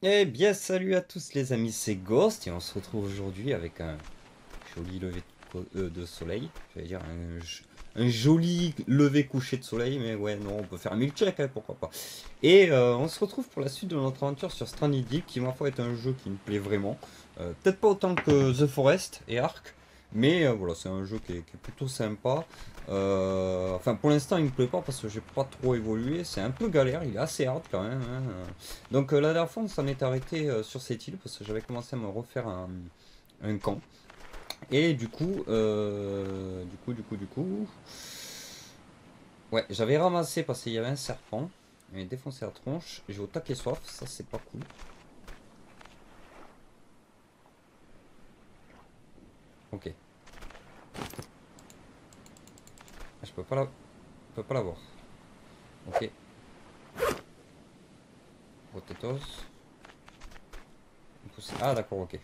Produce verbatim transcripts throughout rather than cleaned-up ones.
Eh bien, salut à tous les amis, c'est Ghost et on se retrouve aujourd'hui avec un joli lever de, co- euh, de soleil. J'allais dire un, j- un joli lever coucher de soleil, mais ouais, non, on peut faire un milkshake, hein, pourquoi pas. Et euh, on se retrouve pour la suite de notre aventure sur Stranded Deep, qui ma foi est un jeu qui me plaît vraiment. Euh, peut-être pas autant que The Forest et Ark, mais euh, voilà, c'est un jeu qui est, qui est plutôt sympa. Euh, enfin, pour l'instant, il me plaît pas parce que j'ai pas trop évolué. C'est un peu galère, il est assez hard quand même, hein. Donc euh, la dernière fois, on s'en est arrêté euh, sur cette île parce que j'avais commencé à me refaire un, un camp. Et du coup, euh, du coup, du coup, du coup, ouais, j'avais ramassé parce qu'il y avait un serpent. Il m'avait défoncé la tronche. J'ai au taquet soif, ça c'est pas cool. Ok. Ah, je peux pas la, je peux pas l'avoir. Ok. Potatoes. Ah d'accord, ok.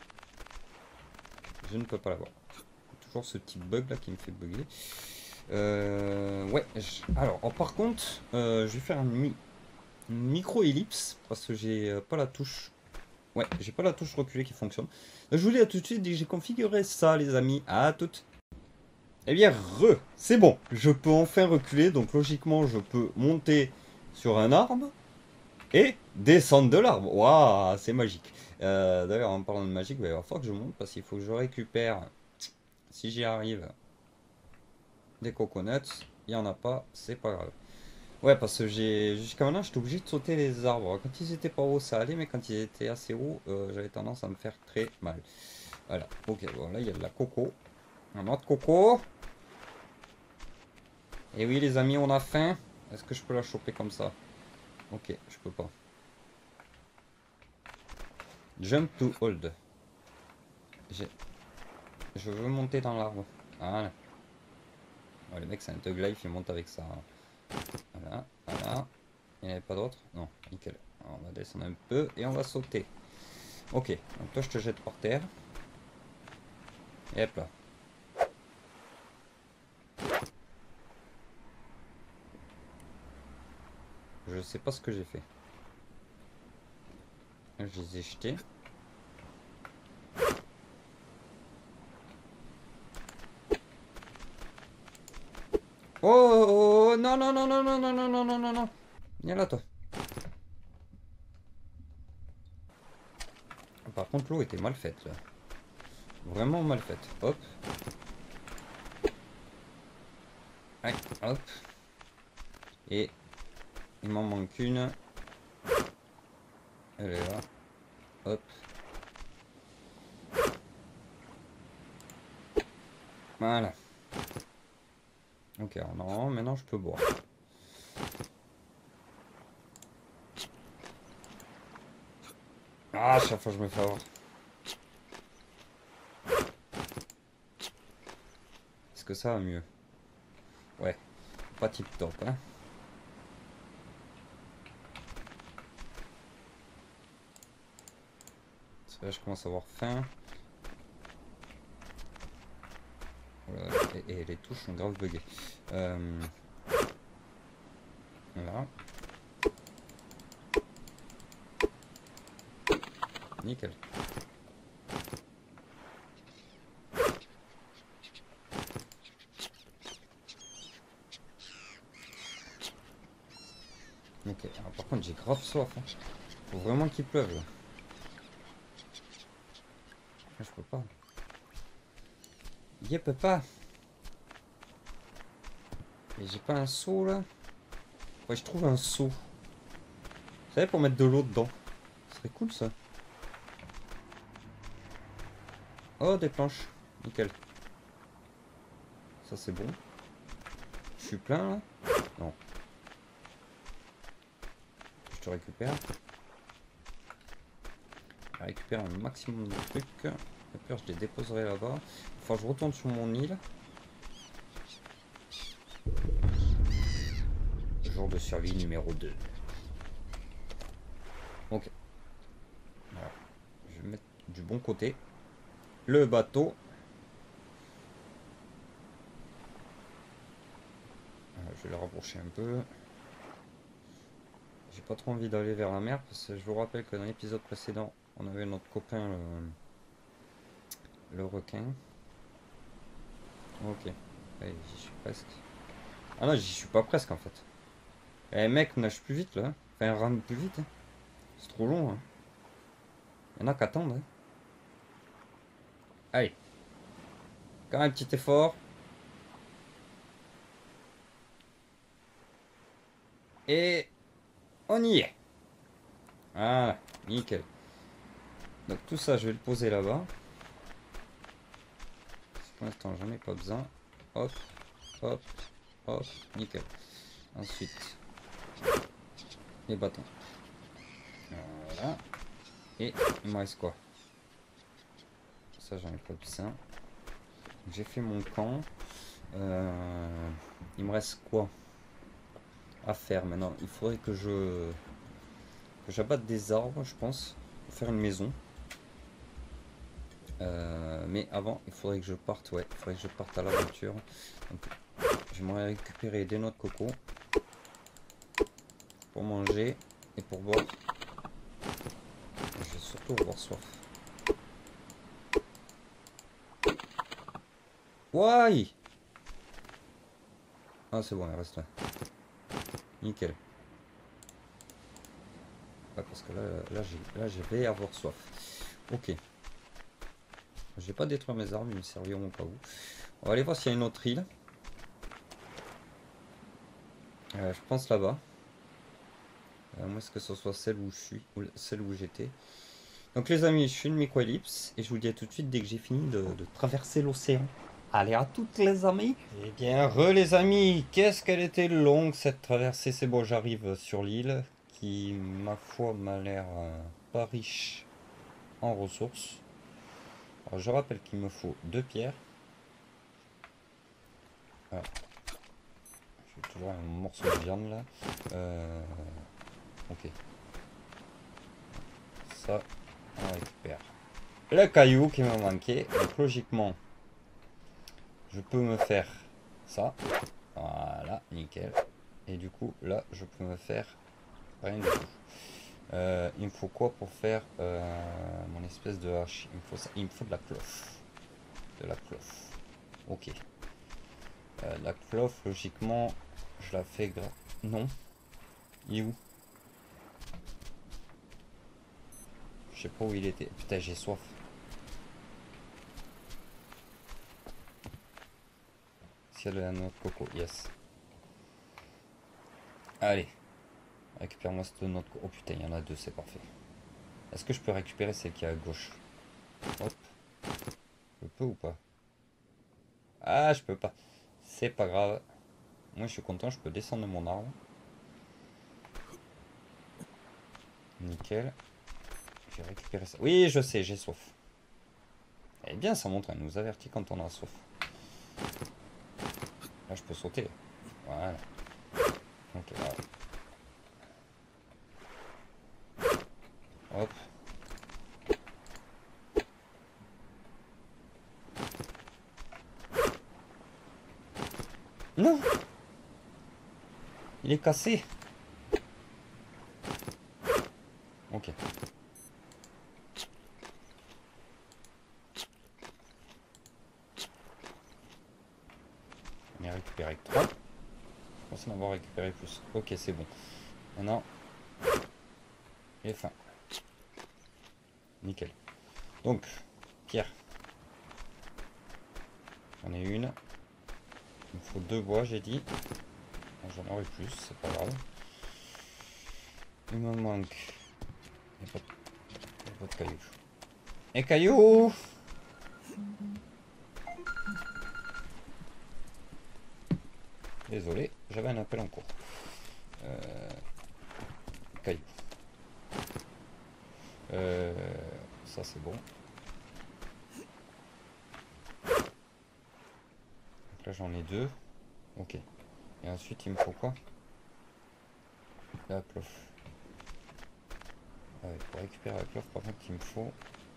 Je ne peux pas l'avoir. Toujours ce petit bug là qui me fait bugger. Euh, ouais. je- Alors, oh, par contre, euh, je vais faire une, mi- une micro-ellipse parce que j'ai euh, pas la touche. Ouais, j'ai pas la touche reculée qui fonctionne. Je vous dis à tout de suite dès que j'ai configuré ça, les amis. À toutes. Eh bien, re, c'est bon. Je peux enfin reculer, donc logiquement, je peux monter sur un arbre et descendre de l'arbre. Waouh, c'est magique. Euh, D'ailleurs, en parlant de magique, il va falloir que je monte parce qu'il faut que je récupère, si j'y arrive, des coconuts. Il n'y en a pas, c'est pas grave. Ouais, parce que j'ai jusqu'à maintenant, j'étais obligé de sauter les arbres. Quand ils étaient pas hauts, ça allait, mais quand ils étaient assez hauts, euh, j'avais tendance à me faire très mal. Voilà, ok, bon, là, il y a de la coco. Un autre coco. Et oui, les amis, on a faim. Est-ce que je peux la choper comme ça? Ok, je peux pas. Jump to hold. J'ai- Je veux monter dans l'arbre. Voilà. Ouais, le mec, c'est un Thug Life, il monte avec ça. Voilà, voilà. Il n'y en avait pas d'autre? Non, nickel. Alors, on va descendre un peu et on va sauter. Ok, donc toi, je te jette par terre. Et hop là. Je sais pas ce que j'ai fait. Je les ai jetés. Oh, oh, oh, oh, non, non, non, non, non, non, non, non, non, non, non. Viens là, toi. Par contre, l'eau était mal faite, là. Vraiment mal faite. Hop. Ouais, hop. Et il m'en manque une. Elle est là. Hop. Voilà. Ok, alors non, maintenant je peux boire. Ah, chaque fois je me fais avoir. Est-ce que ça va mieux? Ouais, pas tip top, hein. Parce que là, je commence à avoir faim. Voilà, et, et les touches sont grave buggées. Euh, voilà. Nickel. Ok, alors par contre j'ai grave soif, hein. Faut vraiment qu'il pleuve là. Ah, je peux pas. Yep, peut pas. Et j'ai pas un seau là. Ouais, je trouve un seau. Vous savez, pour mettre de l'eau dedans. Ce serait cool ça. Oh, des planches. Nickel. Ça c'est bon. Je suis plein là? Non. Je te récupère. Je récupère un maximum de trucs. Et puis je les déposerai là-bas. Enfin, je retourne sur mon île. Jour de survie numéro deux. Ok. Alors, je vais mettre du bon côté. Le bateau. Alors, je vais le rapprocher un peu. j'ai pas trop envie d'aller vers la mer parce que je vous rappelle que dans l'épisode précédent, on avait notre copain le, le requin. Ok, allez, j'y suis presque. Ah non, j'y suis pas presque en fait. Eh mec, nage plus vite là. Enfin, rame plus vite. Hein. C'est trop long. Hein. Il y en a qui attendent. Hein. Allez, quand même un petit effort. Et on y est. Ah, nickel. Donc tout ça, je vais le poser là-bas. Pour l'instant, j'en ai pas besoin. Hop, hop, hop, nickel. Ensuite, les bâtons. Voilà. Et il me reste quoi? Ça, j'en ai pas besoin. J'ai fait mon camp. Euh, il me reste quoi à faire maintenant? Il faudrait que je que j'abatte des arbres, je pense, pour faire une maison. Euh, mais avant, il faudrait que je parte. Ouais, il faudrait que je parte à l'aventure. J'aimerais récupérer des noix de coco pour manger et pour boire. Je vais surtout avoir soif. Why? Ah, c'est bon, il reste là. Nickel. Ah, parce que là, là, là, je vais avoir soif. Ok. Je vais pas détruire mes arbres, ils me serviront au cas où. On va aller voir s'il y a une autre île. Euh, je pense là-bas. Euh, moi, est-ce que ce soit celle où je suis, ou celle où j'étais. Donc les amis, je suis une micro-ellipse et je vous dis à tout de suite dès que j'ai fini de, de traverser l'océan. Allez, à toutes les amis. Eh bien, re les amis, qu'est-ce qu'elle était longue cette traversée. C'est bon, j'arrive sur l'île qui, ma foi, m'a l'air euh, pas riche en ressources. Alors, je rappelle qu'il me faut deux pierres. Alors, j'ai toujours un morceau de viande là. Euh, ok. Ça, on récupère le caillou qui m'a manqué. Donc logiquement, je peux me faire ça. Voilà, nickel. Et du coup, là, je peux me faire rien du tout. Euh, il me faut quoi pour faire euh, mon espèce de hache? Il me faut ça. Il me faut de la cloche. De la cloche. Ok. Euh, la cloche, logiquement, je la fais gras. Non. Il est où? Je sais pas où il était. Putain, j'ai soif. Ciel de la noix de coco, yes. Allez. Récupère-moi cette noix de coco. Oh putain, il y en a deux, c'est parfait. Est-ce que je peux récupérer celle qui est à gauche? Hop. Je peux ou pas? Ah, je peux pas. C'est pas grave. Moi, je suis content, je peux descendre de mon arbre. Nickel. J'ai récupéré ça. Oui, je sais, j'ai soif. Eh bien, ça montre, elle nous avertit quand on a soif. Là, je peux sauter. Voilà. Ok, voilà. Hop. Non! Il est cassé. Ok. On a récupéré que trois. Je pense en avoir récupéré plus. Ok, c'est bon. Maintenant, il est fin. Nickel. Donc, pierre. J'en ai une. Il me faut deux bois, j'ai dit. J'en aurai plus, c'est pas grave. Il me manque. Il n'y a, a pas de cailloux. Et cailloux! Désolé, j'avais un appel en cours. Euh, cailloux. Euh, ça c'est bon. Donc là j'en ai deux. Ok. Et ensuite il me faut quoi? La cloche. Ouais, pour récupérer la cloche par contre il me faut...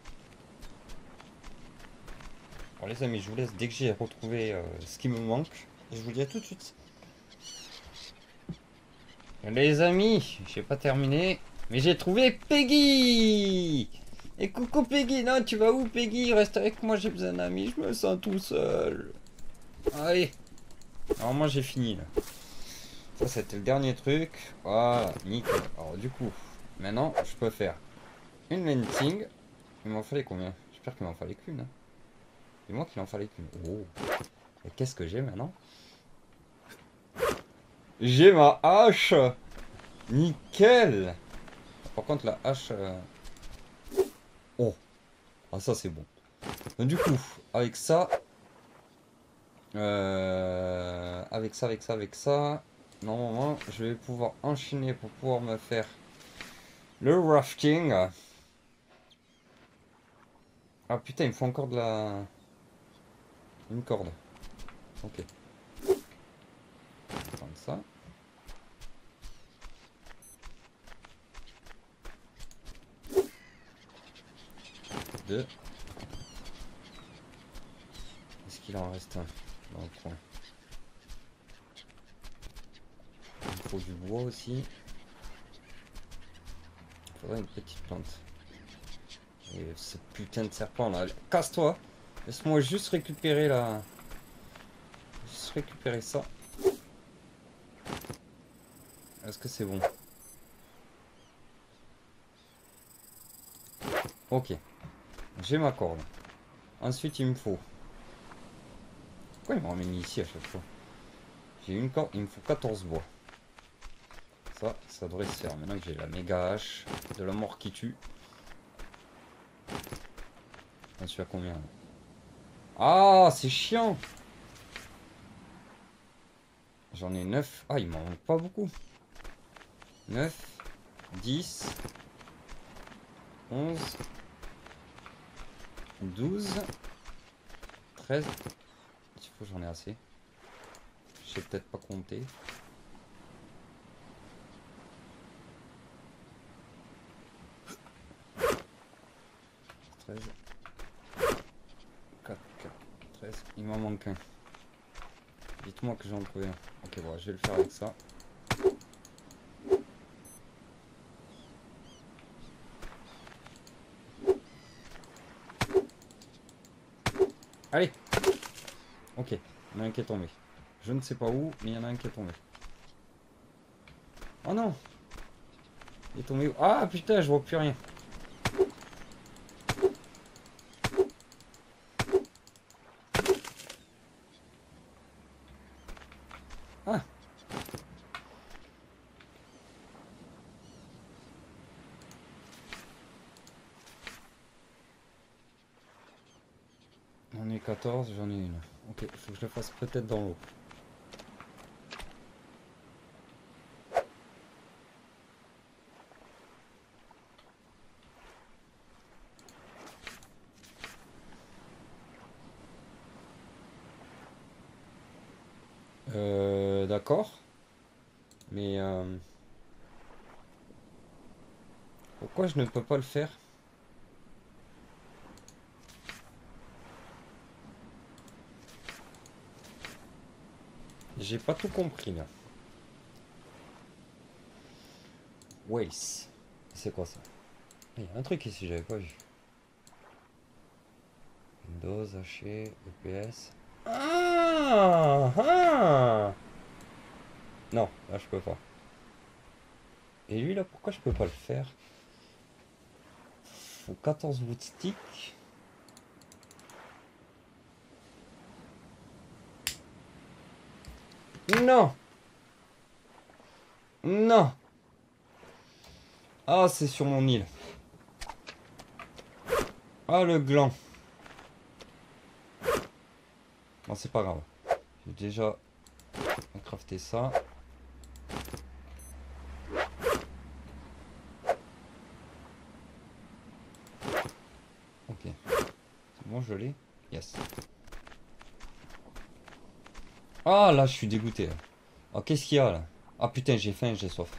Alors les amis, je vous laisse dès que j'ai retrouvé euh, ce qui me manque. Et je vous dis à tout de suite. Les amis, j'ai pas terminé, mais j'ai trouvé Peggy. Et coucou Peggy, non tu vas où Peggy? Reste avec moi, j'ai besoin d'amis, je me sens tout seul. Allez. Alors moi j'ai fini là. Ça c'était le dernier truc. Voilà, nickel. Alors du coup, maintenant je peux faire une venting. Il m'en fallait combien? J'espère qu'il m'en fallait qu'une. Hein. Dis-moi qu'il en fallait qu'une. Oh. Et qu'est-ce que j'ai maintenant? J'ai ma hache. Nickel. Par contre la hache... Euh... Oh. Ah ça c'est bon. Donc, du coup, avec ça... Euh... Avec ça, avec ça, avec ça... Normalement, je vais pouvoir enchaîner pour pouvoir me faire le rafting. Ah putain, il me faut encore de la... Une corde. Ok. Je vais prendre ça. Deux. Est-ce qu'il en reste un dans le coin? Il faut du bois aussi. Il faudrait une petite plante. Et ce putain de serpent là. Casse-toi! Laisse-moi juste récupérer la... Juste récupérer ça. Est-ce que c'est bon? Ok. J'ai ma corde. Ensuite, il me faut... Pourquoi il me ramène ici à chaque fois? J'ai une corde, il me faut quatorze bois. Ça, ça devrait se faire. Maintenant que j'ai la méga hache de la mort qui tue. J'en suis à combien? Ah, c'est chiant! J'en ai neuf. Ah, il m'en manque pas beaucoup. neuf, dix, onze, douze, treize. Il faut que j'en ai assez. Je sais peut-être pas compter. treize. quatre, quatre, treize. Il m'en manque un. Dites-moi que j'en trouve un. Ok, bon, je vais le faire avec ça. Allez! Ok, il y en a un qui est tombé. Je ne sais pas où, mais il y en a un qui est tombé. Oh non! Il est tombé où? Ah putain, je vois plus rien. Ah! J'en ai quatorze, j'en ai une. Ok, faut que je le fasse peut-être dans l'eau. Euh, d'accord. Mais euh, pourquoi je ne peux pas le faire? J'ai pas tout compris là. Waze. C'est quoi ça? Il y a un truc ici, j'avais pas vu. Windows, H E, E P S. Ah, ah. Non, là je peux pas. Et lui là, pourquoi je peux pas le faire? Faut quatorze wood stick. Non. Non. Ah, c'est sur mon île. Ah, le gland. Bon, c'est pas grave. J'ai déjà crafté ça. Ok. C'est bon, je l'ai. Yes. Ah, là, je suis dégoûté. Ah, qu'est-ce qu'il y a là? Ah, putain, j'ai faim, j'ai soif.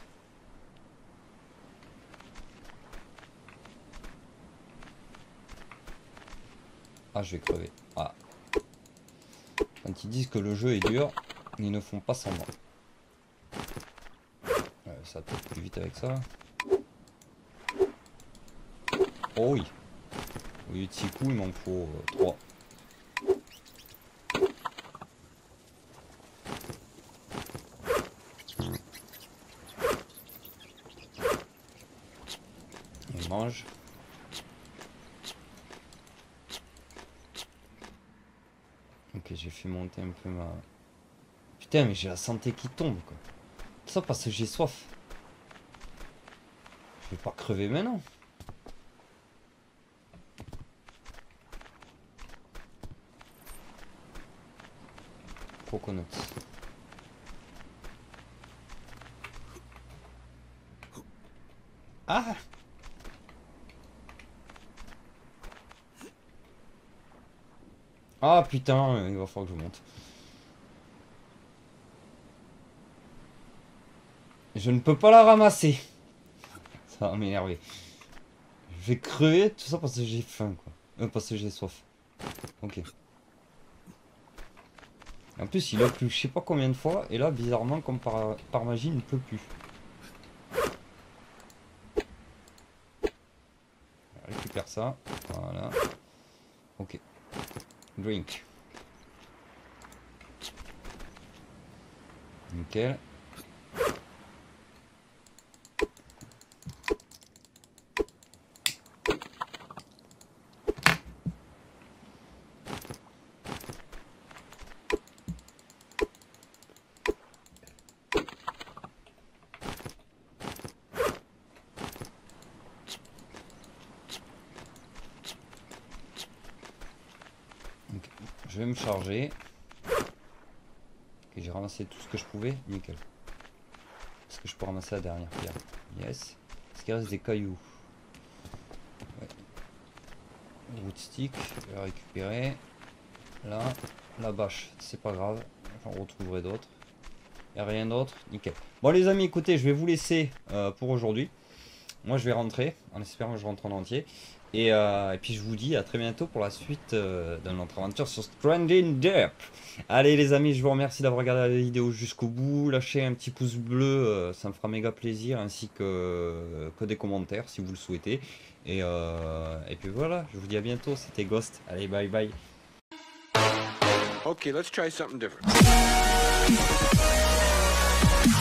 Ah, je vais crever. Ah. Quand ils disent que le jeu est dur, ils ne font pas semblant. Euh, vite avec ça. Oh oui. Au lieu de six coups, il m'en faut euh, trois. On mange. Ok, j'ai fait monter un peu ma... Putain, mais j'ai la santé qui tombe, quoi. Tout ça parce que j'ai soif. Je vais pas crever maintenant. Coconuts. Ah! Ah putain, il va falloir que je monte. Je ne peux pas la ramasser. Ça va m'énerver. Je vais crever, tout ça parce que j'ai faim, quoi. Euh, parce que j'ai soif. Ok. En plus, il a plu je sais pas combien de fois. Et là, bizarrement, comme par, par magie, il ne pleut plus. On récupère ça. Voilà. Ok. Drink. Nickel. Je vais me charger. Ok, j'ai ramassé tout ce que je pouvais. Nickel. Est-ce que je peux ramasser la dernière pierre? Yes. Est-ce qu'il reste des cailloux? Ouais. Wood stick, je vais récupérer. Là, la bâche, c'est pas grave. J'en retrouverai d'autres. Et rien d'autre. Nickel. Bon les amis, écoutez, je vais vous laisser euh, pour aujourd'hui. Moi je vais rentrer, en espérant que je rentre en entier. Et, euh, et puis je vous dis à très bientôt pour la suite euh, de notre aventure sur Stranding Deep. Allez les amis, je vous remercie d'avoir regardé la vidéo jusqu'au bout. Lâchez un petit pouce bleu, euh, ça me fera méga plaisir. Ainsi que, que des commentaires si vous le souhaitez. Et, euh, et puis voilà, je vous dis à bientôt, c'était Ghost. Allez, bye bye. Okay, let's try something different.